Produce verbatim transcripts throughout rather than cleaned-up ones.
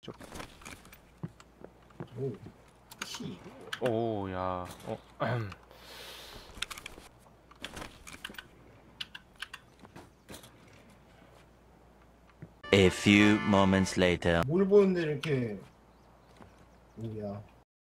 쪽. 오. 키. 오, 야. 어. A few moments later. 뭘 보는데 이렇게 뭐야?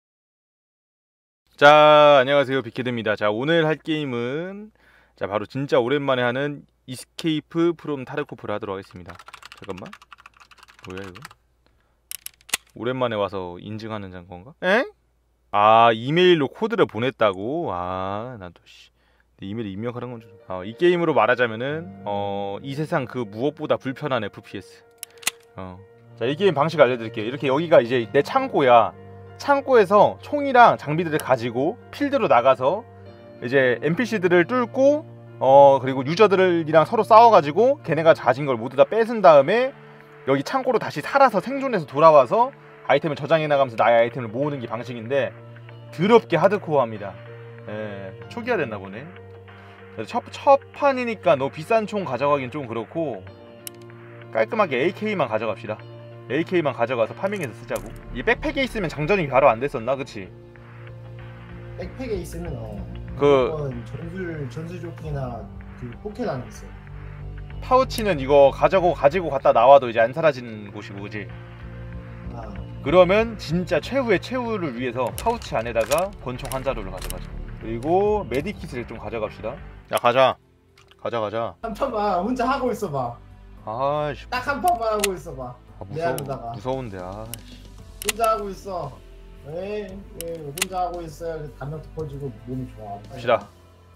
자, 안녕하세요. 빅헤드입니다. 자, 오늘 할 게임은 자, 바로 진짜 오랜만에 하는 이스케이프 프롬 타르코프를 하도록 하겠습니다. 잠깐만. 뭐야 이거? 오랜만에 와서 인증하는 장건가? 에? 아, 이메일로 코드를 보냈다고? 아, 나도 씨. 이메일 입력하는 건 줄. 어, 이 게임으로 말하자면은 어, 이 세상 그 무엇보다 불편한 에프피에스. 어. 자, 이 게임 방식 알려드릴게요. 이렇게 여기가 이제 내 창고야. 창고에서 총이랑 장비들을 가지고 필드로 나가서 이제 엔피씨들을 뚫고 어 그리고 유저들이랑 서로 싸워가지고 걔네가 가진 걸 모두 다 뺏은 다음에 여기 창고로 다시 살아서 생존해서 돌아와서 아이템을 저장해 나가면서 나의 아이템을 모으는 게 방식인데 더럽게 하드코어합니다. 예, 초기화 됐나 보네. 첫, 첫 판이니까 너무 비싼 총 가져가긴 좀 그렇고 깔끔하게 에이케이만 가져갑시다. 에이케이만 가져가서 파밍해서 쓰자고. 이 백팩에 있으면 장전이 바로 안 됐었나? 그치? 백팩에 있으면 어. 그 전술 전술조끼나 그 포켓 안에 있어. 파우치는 이거 가지고 가지고 갔다 나와도 이제 안 사라지는 곳이고, 그지? 아. 그러면 진짜 최후의 최후를 위해서 파우치 안에다가 권총 한 자루를 가져가자. 그리고 메디킷을 좀 가져갑시다. 야, 가자. 가자 가자. 한 판만 혼자 하고 있어봐. 아씨. 딱 한 판만 하고 있어봐. 아, 내 무서워. 안에다가. 무서운데. 아씨. 혼자 하고 있어. 왜? 왜 혼자 하고 있어야 감각도 퍼지고 몸이 좋아. 갑시다.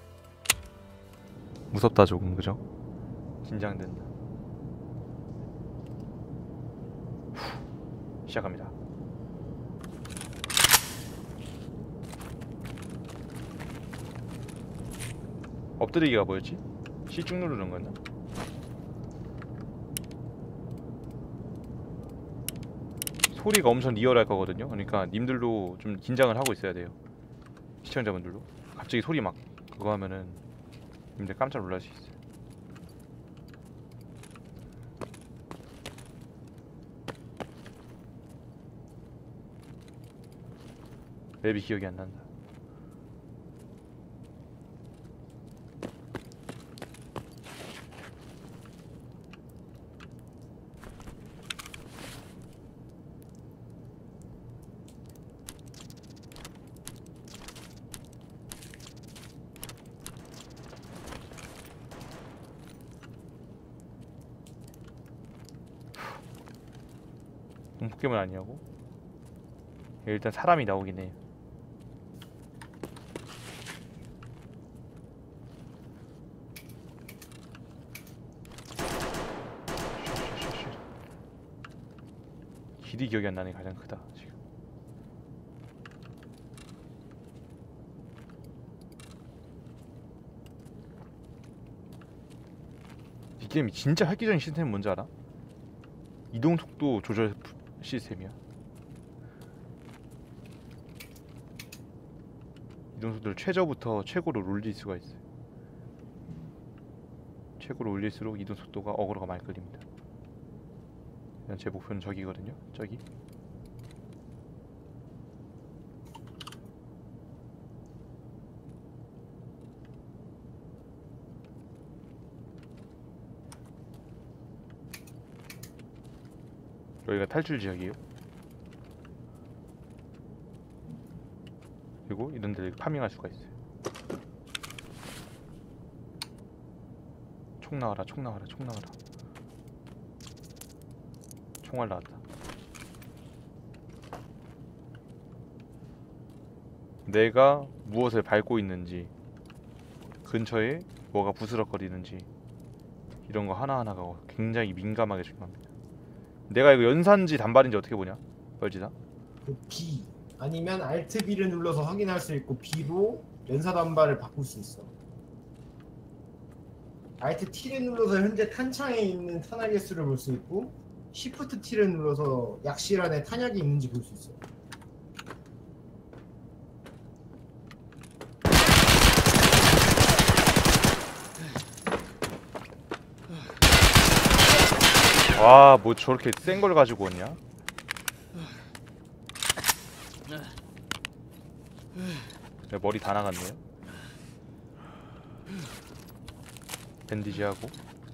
무섭다 조금, 그죠? 긴장된다. 후. 시작합니다. 엎드리기가 뭐였지? C 쭉 누르는 거였나? 소리가 엄청 리얼할 거거든요. 그러니까 님들도 좀 긴장을 하고 있어야 돼요. 시청자분들도. 갑자기 소리 막 그거 하면은 님들 깜짝 놀랄 수 있어요. 맵이 기억이 안 난다. 포켓몬 아니냐고? 일단 사람이 나오긴 해. 길이 기억이 안 나는 게 가장 크다 지금. 이 게임이 진짜 획기적인 시스템은 뭔지 알아? 이동 속도 조절 시스템이야. 이동 속도를 최저부터 최고로 올릴 수가 있어요. 최고로 올릴수록 이동 속도가 어그로가 많이 끌립니다. 제 목표는 저기거든요. 저기. 여기가 탈출 지역이에요. 그리고 이런 데 파밍할 수가 있어요. 총 나와라, 총 나와라, 총 나와라. 총알 나왔다. 내가 무엇을 밟고 있는지, 근처에 뭐가 부스럭거리는지 이런 거 하나하나가 굉장히 민감하게 중요합니다. 내가 이거 연산지 단발인지 어떻게 보냐? 벌지다. 그 B 아니면 Alt B를 눌러서 확인할 수 있고 B로 연사 단발을 바꿀 수 있어. Alt T를 눌러서 현재 탄창에 있는 탄약의 수를 볼 수 있고 Shift T를 눌러서 약실 안에 탄약이 있는지 볼 수 있어. 와, 뭐 저렇게 센 걸 가지고 왔냐? 내 머리 다 나갔네요. 밴디지하고.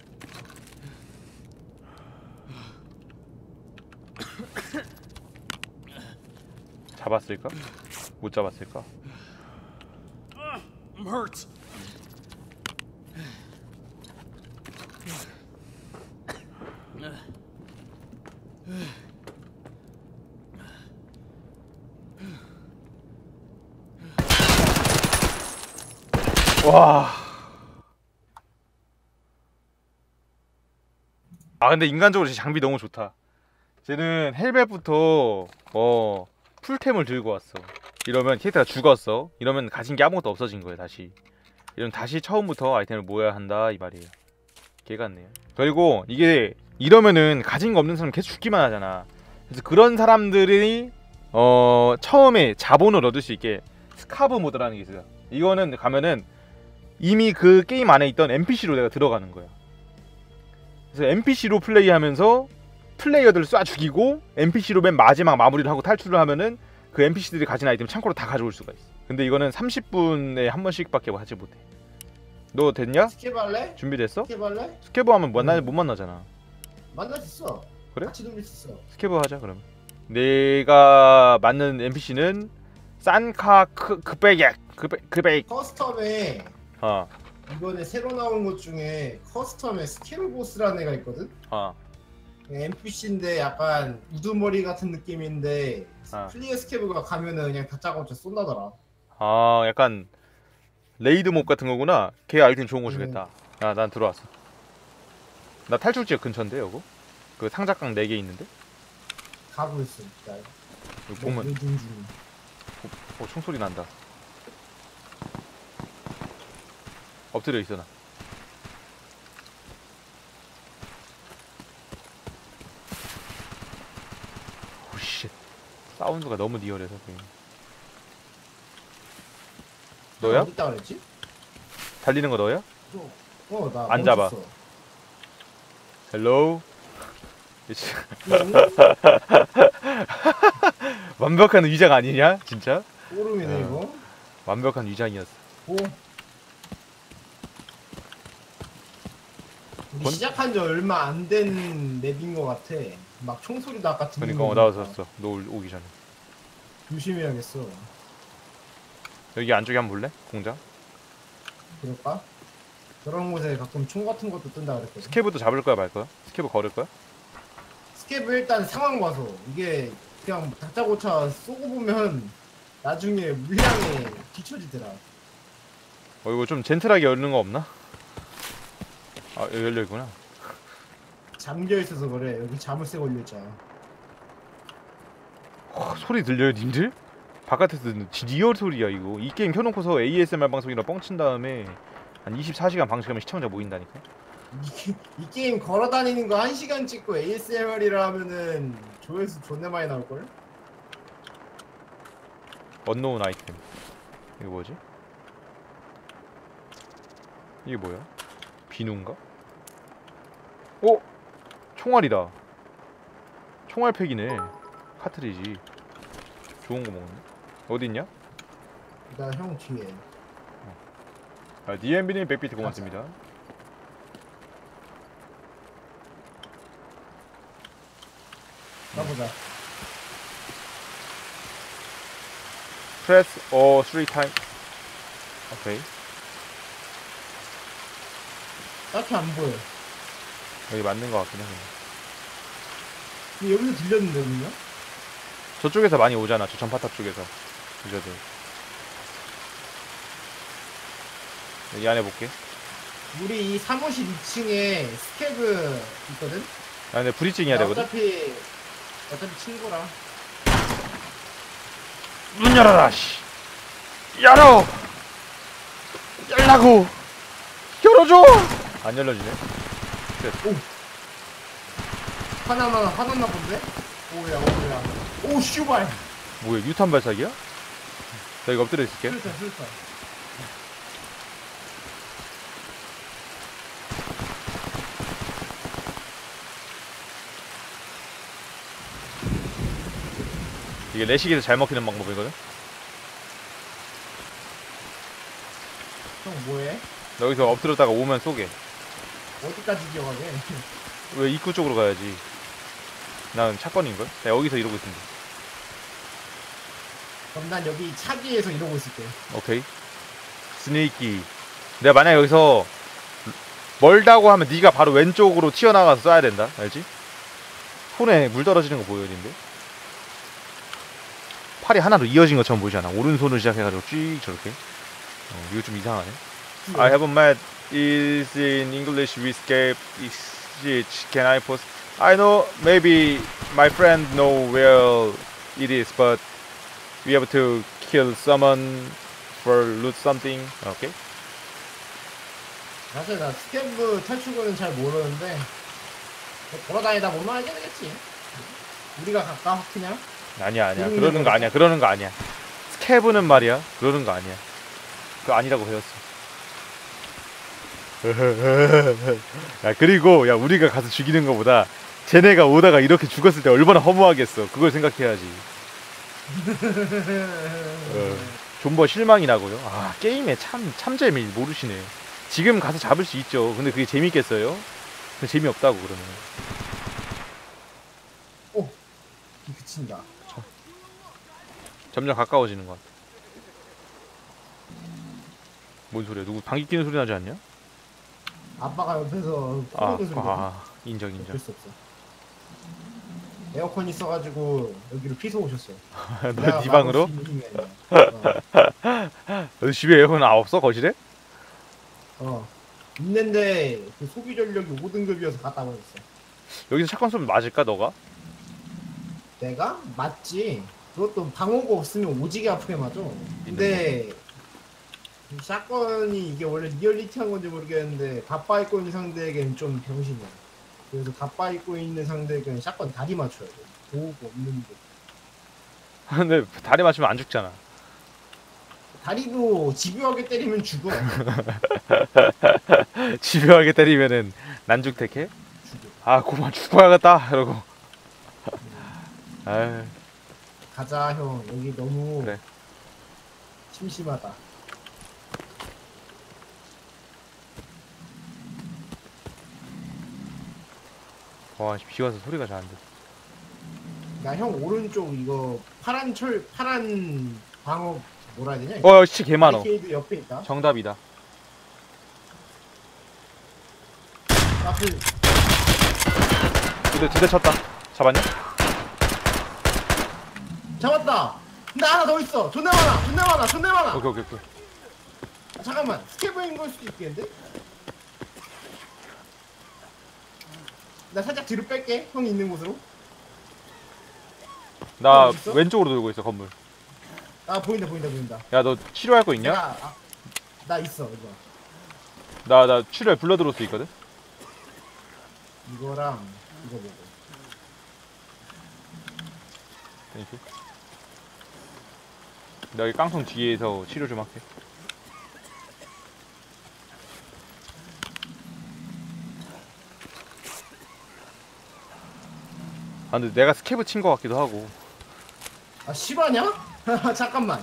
잡았을까? 못 잡았을까? I'm hurt. 와. 아 근데 인간적으로 진짜 장비 너무 좋다. 쟤는 헬멧부터 어 풀템을 들고 왔어. 이러면 캐릭터가 죽었어. 이러면 가진 게 아무것도 없어진 거예요 다시. 이러면 다시 처음부터 아이템을 모아야 한다 이 말이에요. 개 같네요. 그리고 이게 이러면은 가진 거 없는 사람 계속 죽기만 하잖아. 그래서 그런 사람들이 어 처음에 자본을 얻을 수 있게 스카브 모드라는 게 있어요. 이거는 가면은 이미 그 게임 안에 있던 엔피씨로 내가 들어가는 거야. 그래서 엔피씨로 플레이하면서 플레이어들을 쏴 죽이고 엔피씨로 맨 마지막 마무리를 하고 탈출을 하면은 그 엔피씨들이 가진 아이템 창고로 다 가져올 수가 있어. 근데 이거는 삼십 분에 한 번씩밖에 하지 못해. 너 됐냐? 스케브 할래? 준비됐어? 스케브 할래? 스케브 하면 만나, 응. 못 만나잖아. 만날 수 있어. 그래? 같이 놀릴 수 있어. 스케브 하자 그럼. 내가 맞는 엔피씨는 산카 크 크베객 크베 크베익. 커스텀에 어. 이번에 새로 나온 것 중에 커스텀에 스케브 보스라는 애가 있거든? 어. 엔피씨인데 약간 우두머리 같은 느낌인데 아. 클리어 스케브가 가면은 그냥 다짜고짜 쏜다더라. 아 약간 레이드 몹 같은 거구나. 걔 아이템 좋은 거 주겠다. 야 난 들어왔어. 나 탈출 지역 근처인데 요거. 그 상자깡 네 개 있는데. 가고 있어. 진짜. 여기 보면 뭐, 중 어 총소리 난다. 엎드려 있어 나. 오씨. 사운드가 너무 리얼해서 그냥. 너야? 어디 있다 그랬지? 달리는 거 너야? 어, 나 안 잡아. 멈췄어. 헬로우. 응? 완벽한 위장 아니냐? 진짜? 소름이네 어. 이거. 완벽한 위장이었어. 오. 우리 본- 시작한 지 얼마 안 된 맵인 것 같아. 막 총소리도 아까 듣는 그러니까 어, 거 나왔었어. 너 올- 오기 전에. 조심해야겠어. 여기 안쪽에 한번 볼래? 공장? 그럴까? 그런 곳에 가끔 총 같은 것도 뜬다 그랬거든. 스케브도 잡을 거야 말 거야? 스케브 걸을 거야? 스케브 일단 상황 봐서 이게 그냥 다짜고짜 쏘고 보면 나중에 물량에 뒤처지더라. 어 이거 좀 젠틀하게 열는 거 없나? 아 여기 열려 있구나. 잠겨 있어서 그래. 여기 자물쇠 걸려 있잖아. 와, 소리 들려요 님들? 바깥에서 듣는 리얼 소리야 이거. 이 게임 켜놓고서 에이에스엠알 방송이라 뻥친 다음에 한 이십사 시간 방송하면 시청자 모인다니까? 이, 이 게임 걸어 다니는 거 한 시간 찍고 에이에스엠알이라 하면은 조회수 존나 많이 나올걸? 언노운 아이템. 이거 뭐지? 이게 뭐야? 비누인가? 오! 총알이다. 총알팩이네. 카트리지. 좋은 거 먹었네. 어디 있냐? 나 형 뒤에. 아, 디엠비님 백 비트 고맙습니다. 가보자. Press or three time. 오케이. 딱히 안 보여. 여기 맞는 거 같긴 해. 근데 여기서 들렸는데 그냥? 저쪽에서 많이 오잖아. 저 전파탑 쪽에서. 유저들. 여기 안에 볼게. 우리 이 사무실 이 층에 스케브 있거든? 아 근데 브리징 해야 나 되거든. 어차피 어차피 친구라. 문 열어라. 씨. 열어. 열라고. 열어줘. 안 열려지네. 하나만 화났나 본데? 오야 오야. 오 슈발. 뭐야 유탄 발사기야? 나 이거 엎드려 있을게. 슬타 슬타. 이게 내식에서 잘 먹히는 방법이거든. 형 뭐해? 너 여기서 엎드렸다가 오면 쏘게. 어디까지 기어가게? 왜 입구 쪽으로 가야지. 난 차건인걸? 나 여기서 이러고 있습니다. 그럼 난 여기 차기에서 이러고 있을게. 오케이. 스네이키. 내가 만약 여기서 멀다고 하면 네가 바로 왼쪽으로 튀어나가서 쏴야 된다. 알지? 손에 물 떨어지는 거 보여, 근데? 팔이 하나로 이어진 것처럼 보이지 않아? 오른손을 시작해가지고 쭉 저렇게. 어, 이거 좀 이상하네. I haven't met is in English we escape is can I post? I know maybe my friend know where it is, but we have to kill someone for loot something. Okay. 사실 나 스캐브 탈출구는 잘 모르는데 돌아다니다 보면 알게 되겠지. 우리가 갈까 그냥? 아니야 아니야 그러는 그러는 거 거겠다. 아니야 그러는 거 아니야. 스캐브는 말이야 그러는 거 아니야. 그거 아니라고 배웠어. 야 그리고 야 우리가 가서 죽이는 거보다 쟤네가 오다가 이렇게 죽었을 때 얼마나 허무하겠어. 그걸 생각해야지. 어, 존버 실망이 나고요. 아 게임에 참 참 재미 모르시네. 지금 가서 잡을 수 있죠. 근데 그게 재밌겠어요? 그냥 재미없다고 그러면. 오, 비 그친다. 점점 가까워지는 것 같아. 뭔 소리야? 누구 방귀 뀌는 소리 나지 않냐? 아빠가 옆에서 아, 코르는 소리가 아 인정 인정. 어쩔 수 없어. 에어컨 있어가지고 여기로 피서 오셨어. 너 네 방으로? 어. 너 집에 에어컨 아 없어 거실에? 어. 있는데 그 소비 전력이 오 등급이어서 갖다 버렸어. 여기서 샷건 쏘면 맞을까 너가? 내가? 맞지. 그것도 방어가 없으면 오지게 아프게 맞아. 근데 이 샷건이 이게 원래 리얼리티한 건지 모르겠는데 가빠 입고 있는 상대에겐 좀 병신이야. 그래서 가빠 입고 있는 상대에겐 샷건 다리 맞춰야 돼. 보호가 없는데. 근데 다리 맞추면 안 죽잖아. 다리도 집요하게 때리면 죽어. 집요하게 때리면은 난죽택해? 죽어. 아 고만 죽어야겠다 이러고. 아유 가자 형. 여기 너무 그래. 심심하다. 와 비 와서 소리가 잘 안 돼. 나 형 오른쪽 이거 파란 철 파란 방어 뭐라 해야 되냐? 이거? 어 씨 개 많어. 바리케이드 옆에 있다. 정답이다. 앞을 두대 두대 쳤다. 잡았냐? 잡았다. 근데 하나 더 있어. 존나 많아. 존나 많아. 존나 많아. 오케이 오케이 오케이. 아, 잠깐만. 스케브인 걸 수도 있겠는데? 나 살짝 뒤로 뺄게. 형이 있는 곳으로. 나 어디 있어? 왼쪽으로 돌고 있어 건물. 아 보인다 보인다 보인다. 야 너 치료할 거 있냐? 내가 아, 나 있어 이거. 나 나 치료에 불러 들어올 수 있거든. 이거랑 이거 보고. 땡큐. 나 여기 깡통 뒤에서 치료 좀 할게. 아 근데 내가 스케브 친 거 같기도 하고. 아 실화냐? 잠깐만.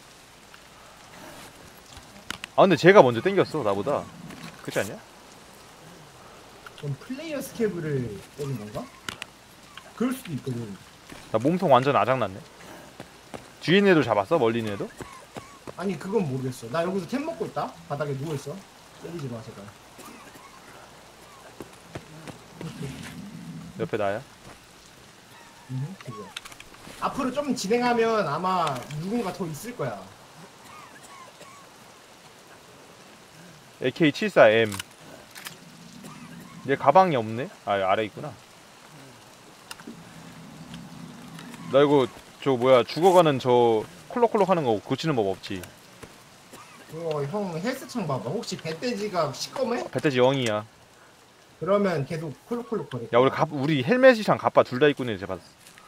아 근데 쟤가 먼저 땡겼어 나보다. 그렇지 않냐? 그럼 플레이어 스케브를 때린 건가? 그럴 수도 있거든. 나 몸통 완전 아작났네. 뒤에 있는 애도 잡았어? 멀리 있는 애도? 아니 그건 모르겠어. 나 여기서 템 먹고 있다. 바닥에 누워 있어. 때리지 마 제발. 옆에 나야? 음, 그래. 앞으로 좀 진행하면 아마 누군가 더 있을 거야. 에이케이 칠십사 엠. 얘 가방이 없네? 아 아래 있구나. 나 이거 저 뭐야 죽어가는 저 콜록콜록 하는 거 고치는 법 없지? 그거 형 헬스창 봐봐. 혹시 배돼지가 시꺼매? 배태지 영이야. 그러면 계속 콜록콜록 거릴 야 거야. 우리 갑 우리 헬멧이랑 갑바 둘 다 입고 있는 애 봤어.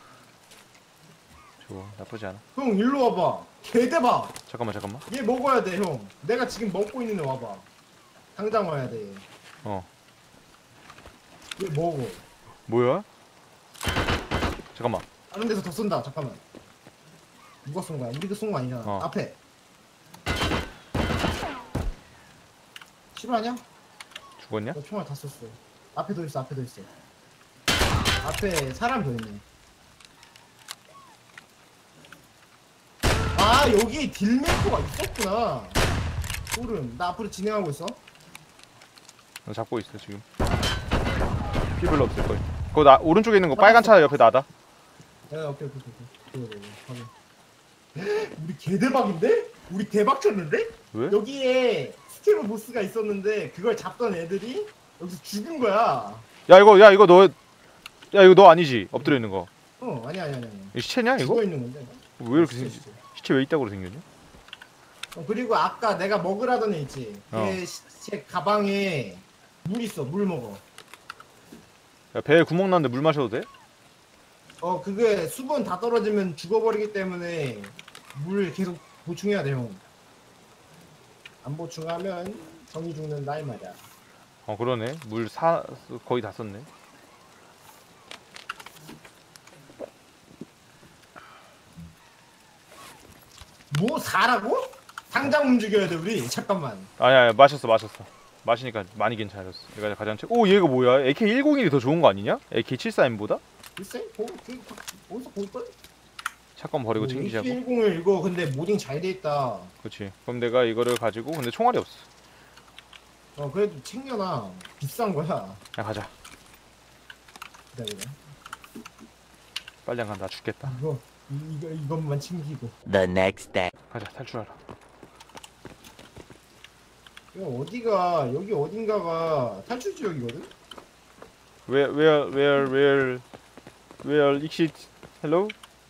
좋아 나쁘지 않아. 형 일로 와봐. 개대박. 잠깐만 잠깐만. 얘 먹어야 돼 형. 내가 지금 먹고 있는 애 와봐. 당장 와야 돼. 어 얘 먹어. 뭐야? 잠깐만. 다른 데서 더 쏜다. 잠깐만. 누가 쏜 거야? 우리가 쏜 거 아니잖아. 어. 앞에. 실화냐? 죽었냐? 너 총알 다 썼어. 앞에도 있어, 앞에도 있어. 앞에 사람 더 있네. 아, 여기 딜메이커가 있었구나. 소름. 나 앞으로 진행하고 있어. 너 잡고 있어 지금. 피 별로 없을 거야. 그거 나 오른쪽에 있는 거 빨간 차 옆에 나다. 야, 오케이, 오케이, 오케이. 그래, 그래, 그래. 확인. 우리 개대박인데? 우리 대박 쳤는데? 왜? 여기에 스케브 보스가 있었는데 그걸 잡던 애들이 여기서 죽은 거야. 야 이거 야 이거 너. 야 이거 너 아니지? 엎드려 있는 거. 어, 아니야, 아니야, 아니야. 이거 시체냐 이거? 죽어 있는 건데. 왜 이렇게 진짜, 생 진짜. 시체 왜 이따구로 생겼냐? 어, 그리고 아까 내가 먹으라던 애 있지. 어. 걔 시체 가방에 물 있어. 물 먹어. 야 배에 구멍 났는데 물 마셔도 돼? 어, 그게 수분 다 떨어지면 죽어버리기 때문에 물 계속 보충해야 돼, 형. 안 보충하면 정이 죽는다 이 말이야. 어 그러네. 물 사 거의 다 썼네. 뭐 사라고? 당장 움직여야 돼 우리. 잠깐만. 아니야, 아니야 마셨어 마셨어. 마시니까 많이 괜찮아졌어. 얘가 가장 최. 오 얘가 뭐야? 에이케이 백일이 더 좋은 거 아니냐? 에이케이 칠십사엠보다? 글쎄? 거, 그, 어디서 볼걸? 차건 버리고 챙기자고. 에이케이 백일 이거 근데 모딩 잘 돼 있다. 그렇지. 그럼 내가 이거를 가지고 근데 총알이 없어. 어, 그래도 챙겨놔. 비싼 거야. 야 가자. 기다려. 빨리 안 간다. 나 죽겠다. 이거, 이, 이거, 이것만 챙기고. The next day. 가자 탈출하라. 이거 어디가, 여기 어딘가가 탈출 지역이거든? Where where where where where exit? Hello?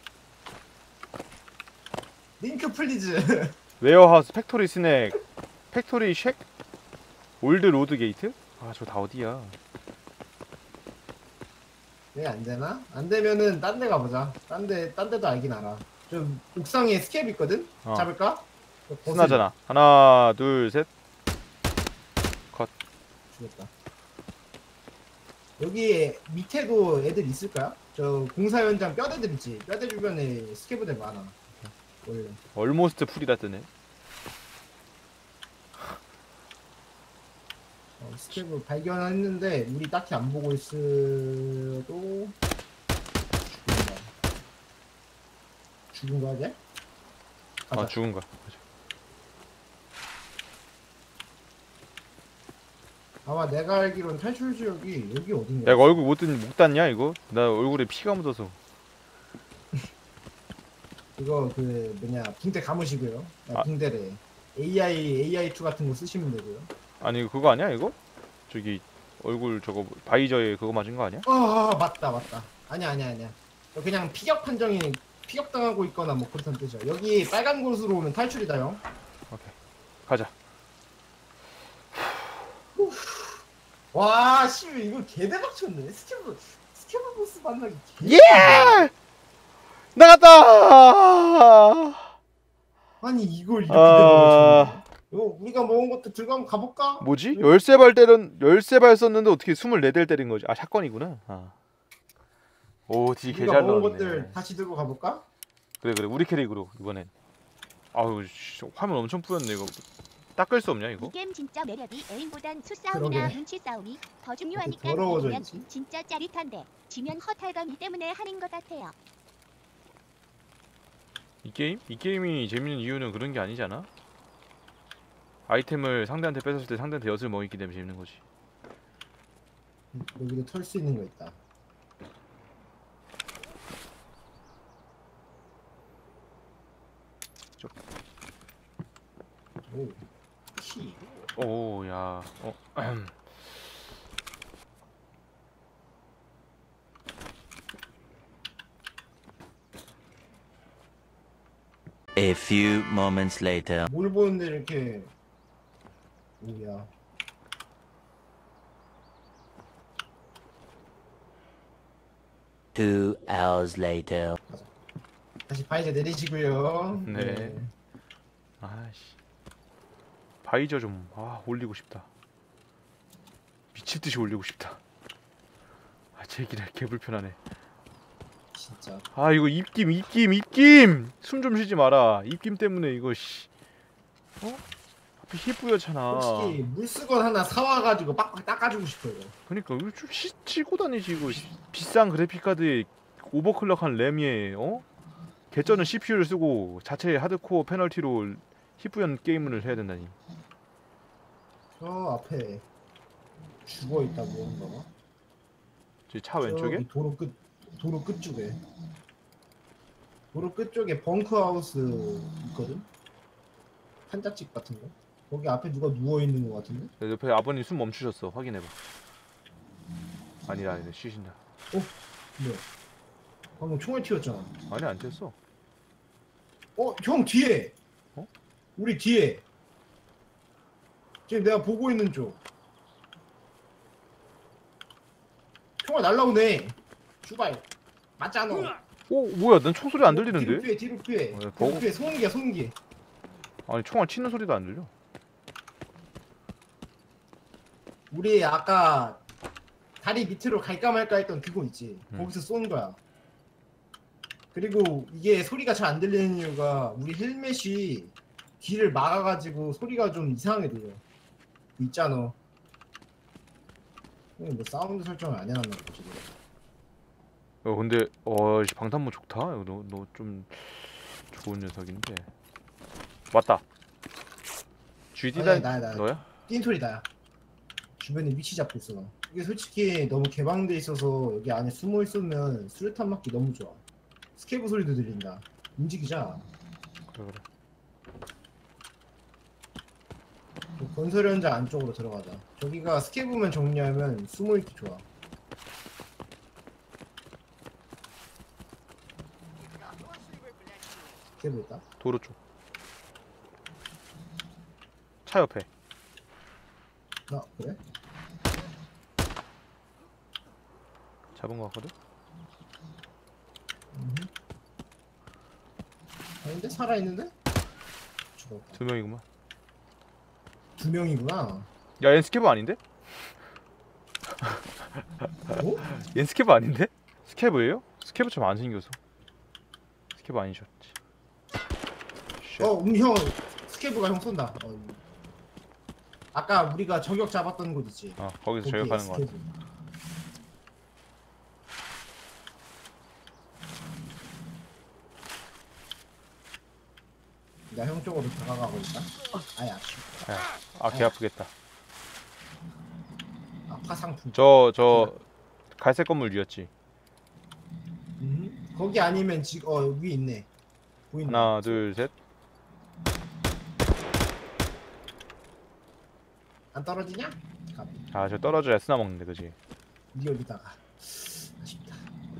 링크 플리즈. 웨어하우스 팩토리 스낵 팩토리 쉑 올드 로드 게이트? 아 저 다 어디야? 왜 안 되나? 안 되면은 딴 데 가보자. 딴 데, 딴 데도 알긴 알아. 좀 옥상에 스캡 있거든? 어. 잡을까? 스나잖아. 하나 둘 셋. 죽였다. 여기 밑에도 애들 있을까요? 저 공사 현장 뼈대들 있지. 뼈대 주변에 스케브들 많아. 원래. 얼모스트 풀이다 뜨네. 어, 스케브 발견했는데 우리 딱히 안 보고 있어도 죽은다. 죽은 거야 이제? 가자. 아 죽은 거야. 가자. 아마 내가 알기로는 탈출 지역이 여기 어딘가. 야 이거 얼굴 못, 뜬, 못 땄냐 이거? 나 얼굴에 피가 묻어서. 이거 그 뭐냐 붕대 감으시고요. 아, 아. 붕대래. 에이아이 에이아이 투 같은 거 쓰시면 되고요. 아니 그거 아니야 이거? 저기 얼굴 저거 바이저에 그거 맞은 거 아니야? 아 맞다 맞다. 아니야 아니야 아니야. 그냥 피격 판정이 피격 당하고 있거나 뭐 그렇다는 뜻이야. 여기 빨간 곳으로 오면 탈출이다 형. 오케이 가자. 와 씨 이거 개대박 쳤네. 스케브 스케브 보스 만나기 개. 예! 나갔다! 아니 이걸 이렇게 아. 대박을 쳤네. 이거 우리가 먹은 것도 들고 한번 가볼까? 뭐지? 열세 발 때린 열세 발 썼는데 어떻게 스물네 대를 때린 거지? 아 샷건이구나. 아. 오, 지 우리가 개잘 먹은 나왔네. 것들 다시 들고 가볼까? 그래 그래 우리 캐릭으로 이번엔. 아우 씨, 화면 엄청 뿌였네 이거. 닦을 수 없냐 이거? 이 게임 진짜 매력이 에임보단 수싸움이나 그러게. 눈치 싸움이 더 중요하니까 이렇게 더러워져 이기면 있지? 진짜 짜릿한데 지면 허탈감 때문에 하는 것 같아요. 이 게임? 이 게임이 재밌는 이유는 그런 게 아니잖아. 아이템을 상대한테 뺏었을 때 상대한테 엿을 먹이기 때문에 재밌는 거지. 여기도 털 수 있는 거 있다. 쪽. 오, 키. 오, 야, 어, A few moments later. 뭘 보는데 이렇게 오야. Two hours later. 다시 바이저 내리시고요. 네. 아씨, 바이저 좀, 아, 올리고 싶다. 미칠 듯이 올리고 싶다. 아, 제기라 개 불편하네. 진짜. 아 이거 입김 입김 입김 숨 좀 쉬지 마라. 입김 때문에 이거 씨 어? 앞에 희뿌옇잖아. 솔직히 물수건 하나 사와가지고 빡빡 닦아주고 싶어 이거. 그러니까 이거 좀 시, 치고 다니지 이거 씨. 비싼 그래픽카드에 오버클럭한 램에 어? 개쩌는 씨피유를 쓰고 자체 하드코어 페널티로 희뿌연 게임을 해야 된다니. 저 앞에 죽어 있다고 그런가 봐. 저기 차 왼쪽에? 저기 도로 끝 도로 끝쪽에 도로 끝쪽에 벙커하우스 있거든. 한자집 같은 거. 거기 앞에 누가 누워 있는 거 같은데? 네, 옆에 아버님 숨 멈추셨어. 확인해봐. 아니라 아니라 쉬신다. 뭐야? 방금 총알 튀었잖아. 아니 안 튀었어. 어, 형 뒤에. 어? 우리 뒤에. 지금 내가 보고 있는 쪽. 총알 날라오네. 슈발. 맞잖아. 오 뭐야? 난 총소리 안 들리는데? 뒤로 피해, 뒤로 피해. 어, 뒤로 보고- 피해. 소음기야, 소음기. 아니 총알 치는 소리도 안 들려. 우리 아까 다리 밑으로 갈까 말까 했던 그거 있지. 음. 거기서 쏜 거야. 그리고 이게 소리가 잘 안 들리는 이유가 우리 헬멧이 귀를 막아가지고 소리가 좀 이상하게 들려. 그 있잖아. 뭐 사운드 설정을 안 해놨나 보지. 어 근데 어 씨, 방탄모 좋다. 너 너 좀 좋은 녀석인데. 맞다. 쥐디다 아니, 나야, 나야. 너야? 뛴 소리 나야. 주변에 위치 잡고 있어 나. 이게 솔직히 너무 개방돼 있어서 여기 안에 숨어 있으면 수류탄 맞기 너무 좋아. 스케브 소리도 들린다. 움직이자. 그래 그래. 그 건설 현장 안쪽으로 들어가자. 저기가 스케브만 정리하면 숨어 있기 좋아. 스케브 있다. 도로 쪽. 차 옆에. 아 그래? 잡은 거 같거든? 음. 아닌데 살아 있는데? 죽었다. 두 명이구만. 두 명이구나. 야, 얜 스케브 아닌데? 어? 얜 스케브 아닌데? 스케브예요? 스케브처럼 안 생겨서. 스케브 아니셨지. 쉣. 어, 음, 형 스케브가 형 쏜다. 어, 아까 우리가 저격 잡았던 곳 있지. 어, 거기서 거기에 저격하는 거 같아. 스케브. 나 형 쪽으로 다가가고 있다. 아야, 씨. 아, 개 아프겠다. 아, 화상품. 저, 저 갈색 건물 위였지. 음, 거기 아니면 지금 어 위 있네. 보인다. 하나, 둘, 셋. 안 떨어지냐? 가비. 아, 저 떨어져야 쓰나 먹는데, 그지? 리얼이다가 아쉽다.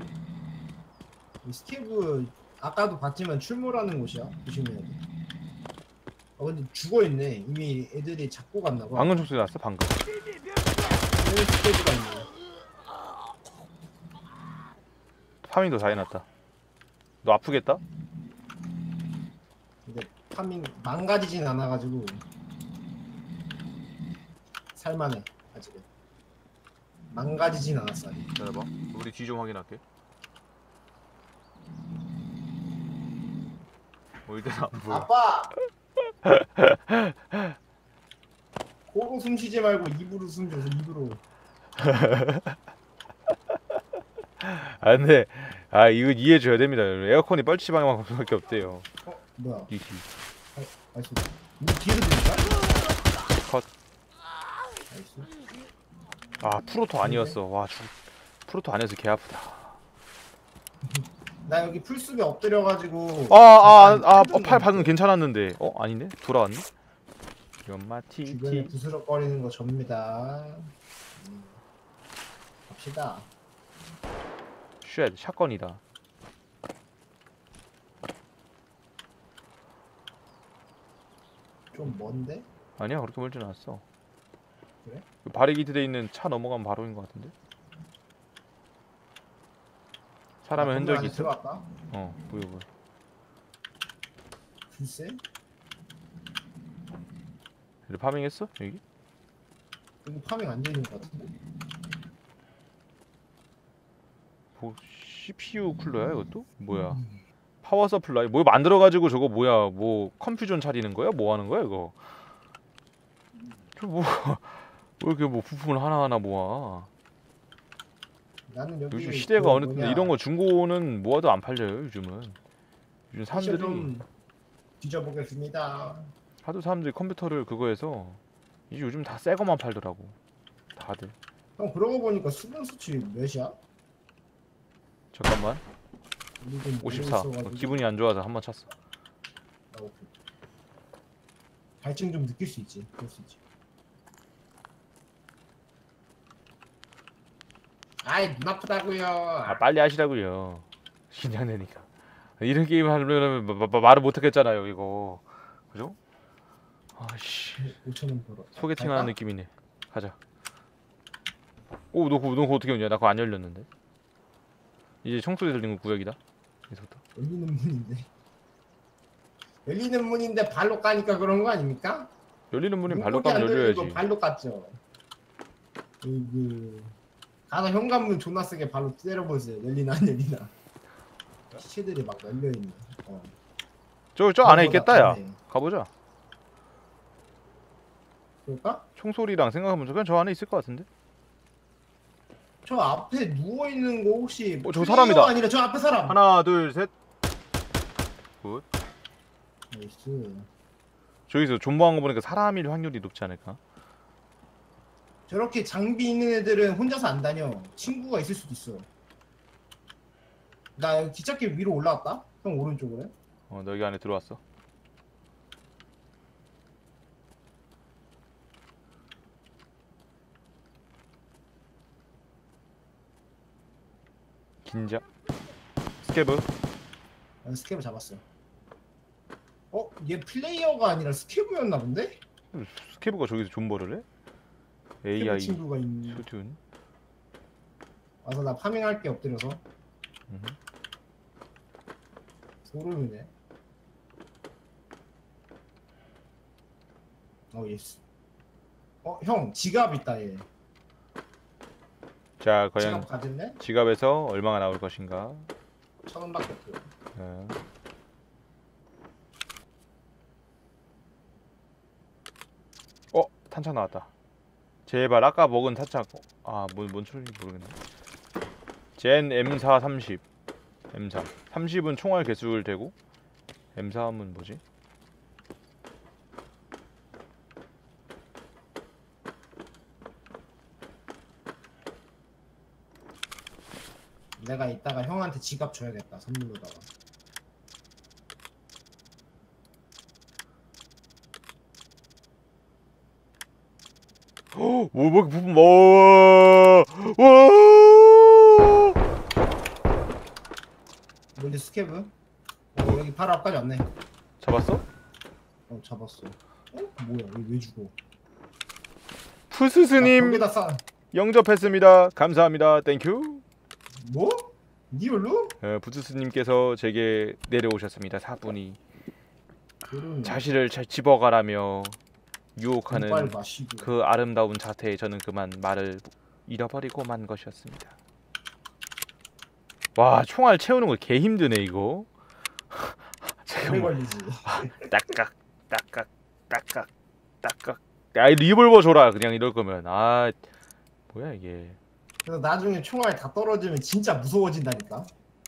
이 스케브 아까도 봤지만 출몰하는 곳이야. 조심해야 돼. 어 근데 죽어 있네. 이미 애들이 잡고 갔나 봐. 방금 총소리 났어, 방금. 여기 스케브가 있네. 파밍도 다 해놨다. 너 아프겠다? 근데 파밍 망가지진 않아가지고 살만해 아직은. 망가지진 않았어 아직. 기다려봐. 우리 뒤 좀 확인할게. 어, 일단 안 보여. 아빠! 코로 숨 쉬지 말고 입으로 숨 쉬어서 입으로. 아, 근데, 아, 이거 이해해줘야 됩니다. 에어컨이 뻘치 방향밖에 없대요. 어? 뭐야? 이 뒤. 나이스. 우리 뒤로 들까? 컷. 나이스. 아, 프로토 아니었어. 와, 죽. 프로토 아니어서 개 아프다. 나 여기 풀숲에 엎드려가지고. 아, 아, 약간 아, 힘든 어, 팔 것 방금 같아. 괜찮았는데. 어, 아니네? 돌아왔네? 연마 티, 주변에 티. 부스럭거리는 거 접니다. 음. 갑시다. 쉣, 샷건이다. 좀 먼데? 아니야, 그렇게 멀진 않았어. 그래? 그 바리게이트 돼 있는 차 넘어가면 바로인 것 같은데? 사람의 아, 건물 흔적이 안에 있어? 들어갔다? 어, 보여, 보여. 글쎄? 여기 파밍했어? 여기? 여기 파밍 안 되는 것 같은데? 보, 씨피유 쿨러야 이것도? 뭐야? 파워 서플라이 뭐 만들어가지고 저거 뭐야? 뭐 컴퓨전 차리는 거야? 뭐 하는 거야 이거? 저뭐 왜 이렇게 뭐 부품을 하나하나 모아? 나는 여기 요즘 시대가 그 어느 때인데 뭐냐, 이런 거 중고는 모아도 안 팔려요 요즘은. 요즘 사실 사람들이 좀 뒤져보겠습니다. 하도 사람들이 컴퓨터를 그거해서 이제 요즘 다 새 거만 팔더라고 다들. 형 그러고 보니까 수분 수치 몇이야? 잠깐만. 우리 좀 오십사. 어, 모르겠어가지고. 기분이 안 좋아서 한 번 찼어. 아, 오케이. 갈증 좀 느낄 수 있지. 그럴 수 있지. 아이 눈 아프다고요. 아 빨리 하시라고요. 긴장되니까. 이런 게임 하려면 마- 마- 말을 못 하겠잖아요 이거. 그죠? 아씨 오천 원 벌어. 소개팅하는 느낌이네. 가자. 오 너 그거 너 그거 어떻게 오냐? 나 그거 안 열렸는데. 이제 총소리 들리는 거 구역이다. 여기서부터. 열리는 문인데. 열리는 문인데 발로 까니까 그런 거 아닙니까? 열리는 문이 발로 문고리 안 까면 열려야지. 열리고 발로 깠죠. 그 가서 현관문 존나 세게 발로 때려보세요. 열리나 안 열리나. 시체들이 막 열려 있네. 어. 저 저 안에 그거보다 있겠다 야. 좋네. 가보자. 그럴까? 총소리랑 생각해보면 그냥 저 안에 있을 것 같은데. 저 앞에 누워 있는 거 혹시 어, 저 플레이어가 사람이다. 아니라 저 앞에 사람. 하나 둘 셋. 굿. 나이스. 저기서 존버한 거 보니까 사람일 확률이 높지 않을까? 저렇게 장비 있는 애들은 혼자서 안 다녀. 친구가 있을 수도 있어. 나 여기 기찻길 위로 올라왔다. 형 오른쪽으로. 해. 어, 너 여기 안에 들어왔어. 긴장. 스케브. 난 스케브 잡았어. 어? 얘 플레이어가 아니라 스케브였나 본데? 스케브가 저기서 존버를 해? 스케브 에이아이 친구가 있네. 슈튠. 와서 나 파밍할게 엎드려서. 음흠. 소름이네. 어 예스. 어 형 지갑 있다 얘. 자, 과연 지갑 가졌네? 지갑에서 얼마가 나올 것인가? 천 원밖에 없고. 네. 어, 탄창 나왔다. 제발 아까 먹은 탄창. 아, 뭔, 뭔 소리인지 모르겠네. 젠 엠사 삼십. 엠삼. 삼십은 총알 개수를 대고 엠삼은 뭐지? 내가 이따가 형한테 지갑 줘야겠다 선물로다가. 뭐, 뭐, 부품, 와, 와, 뭔데 스케브? 어 여기 바로 앞까지 왔네. 잡았어? 어 잡았어. 어? 뭐야 얘 왜 죽어? 푸스스님 벽에다 싸. 영접했습니다. 감사합니다. 땡큐. 뭐? 리얼로? 어, 푸스스님께서 제게 내려오셨습니다. 사분이 그럼 자신을 잘 집어가라며 유혹하는 빨리 마시고. 그 아름다운 자태에 저는 그만 말을 잃어버리고 만 것이었습니다. 와, 총알 채우는 거 개 힘드네 이거. 오래 잠깐만. 걸리지. 딱깍 딱깍 딱깍 딱깍. 야, 이 리볼버 줘라 그냥 이럴 거면. 아, 뭐야 이게. 그래서 나중에 총알 다 떨어지면 진짜 무서워진다니까.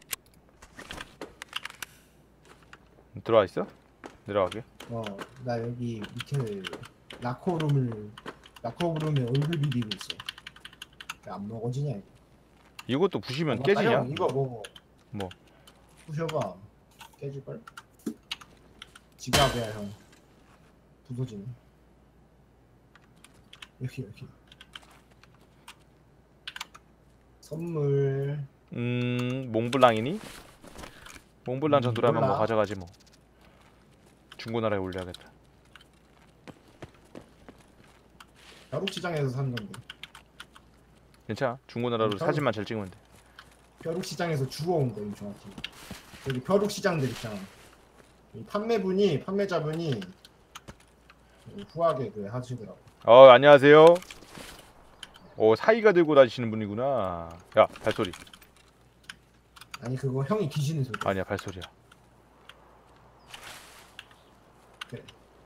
들어와 있어? 내려가게. 어, 나 여기 밑에 라커룸을 라커룸에 얼굴 비비고 있어. 왜 안 먹어지냐 이거. 이것도 부시면 어, 깨지냐? 형, 이거 먹어. 뭐? 부셔봐. 깨질걸? 지갑이야 형. 부서지네. 여기 여기. 선물. 음, 몽블랑이니? 몽블랑 음, 전투라면 몰라. 뭐 가져가지 뭐. 중고나라에 올려야겠다. 벼룩시장에서 산 건데. 괜찮아. 중고나라로 음, 사진만 잘 찍으면 돼. 벼룩시장에서 주워온 거임 정확히. 여기 벼룩시장들 있잖아. 이 판매분이 판매자분이 후하게 그 하시더라고. 어, 안녕하세요. 어, 사이가 들고 다니시는 분이구나. 야, 발소리. 아니 그거 형이 귀신의 소리. 아니야 발소리야. 그래.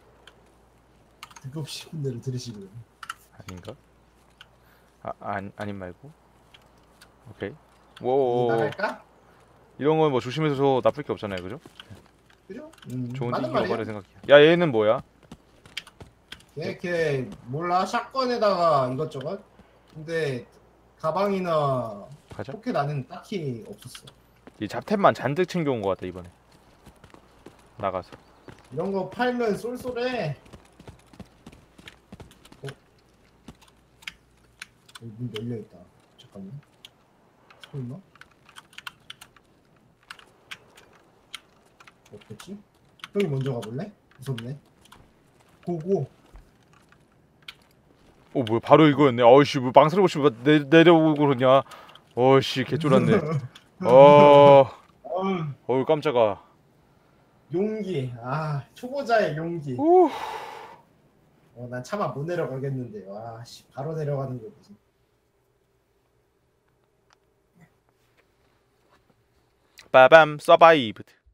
듣고 싶은 대로 들으시고요. 아닌가? 아 아니 아닌 말고. 오케이. 오. 나갈까? 이런 건 뭐 조심해서 나쁠 게 없잖아요, 그죠? 그죠? 음, 좋은 맞는 띵기가 말이야. 빠르 생각해. 야 얘는 뭐야? 걔, 걔 몰라 샷건에다가 이것저것. 근데 가방이나 가자. 포켓 안에는 딱히 없었어. 이 잡템만 잔뜩 챙겨온 것 같다 이번에. 나가서. 이런 거 팔면 쏠쏠해. 어? 여기 문 열려 있다. 잠깐만. 설마? 없겠지? 형이 먼저 가볼래? 무섭네. 고고. 오 뭐야 바로 이거였네. 어이씨 뭐 망설이고 뭐 내 내려오고 그러냐. 어이씨 개쫄았네. 어. 어, 어우 깜짝아. 용기. 아 초보자의 용기. 오. 어, 난 차마 못 내려가겠는데. 와, 씨, 바로 내려가는 거지. 빠밤 서바이브드.